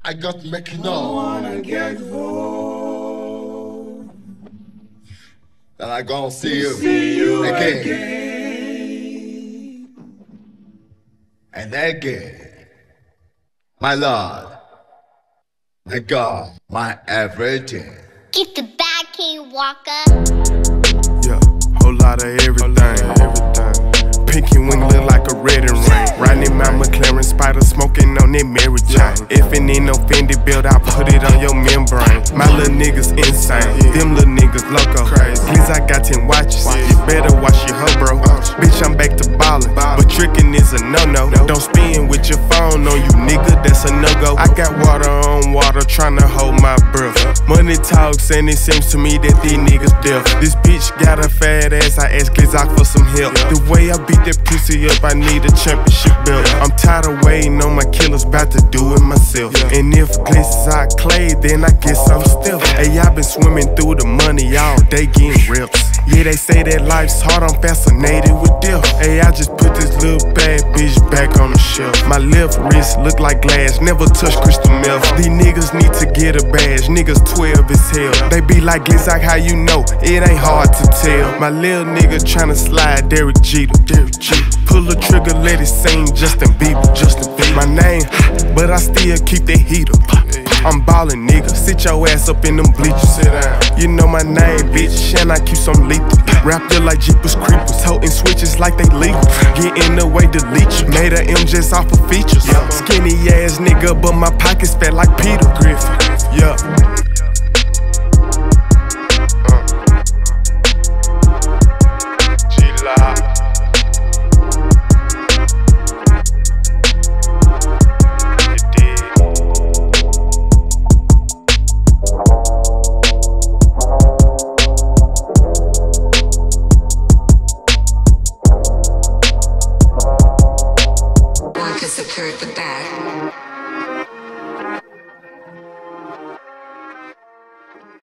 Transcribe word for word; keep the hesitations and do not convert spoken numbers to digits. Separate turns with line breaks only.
I got to make you
I
know
wanna get home.
that I gonna see you,
See you
again.
again.
And again. My Lord, my God, my everything.
Get the bag, King Walker.
Yeah, whole lot of everything, everything. Pinky wing look like a red and rain. Riding my McLaren Spider, smoking on that Mary Jane. If it ain't no Fendi belt, I put it on your membrane. My little niggas insane, them little niggas loco. Please, I got ten watches, you better watch your hoe, bro. Bitch, I'm back to ballin', but trickin' is a no-no. Don't spin with your phone on you, nigga, that's a no-go. I got water on water, tryna hold my breath. Money talks, and it seems to me that these niggas deaf. This bitch got a fat ass, I ask Glizak for some help. The way I beat that pussy up, I need a championship belt. I'm tired of waiting on my killers, bout to do it myself. And if Glizak clay, then I guess I'm still. Hey, I been swimming through the money all day getting rips. Yeah, they say that life's hard, I'm fascinated with death. Hey, I just put this little bad bitch back on the shelf. My left wrist look like glass, never touch crystal meth. These niggas need to get a badge, niggas twelve as hell. They be like, Glizak, how you know? It ain't hard to tell. My little nigga tryna slide Derek Jeter, Derek Jeter. Pull the trigger, let it sing, Justin Bieber, Justin Bieber. My name, but I still keep that heater. I'm ballin', nigga, sit your ass up in them bleachers. Sit down. You know my name, bitch, and I keep some lethal. Wrapped up like Jeepers Creepers, toting switches like they legal. Get in the way, delete you. Made a M just off of features. Skinny ass nigga, but my pockets fat like Peter Griffin. Yeah.
Occurred with that.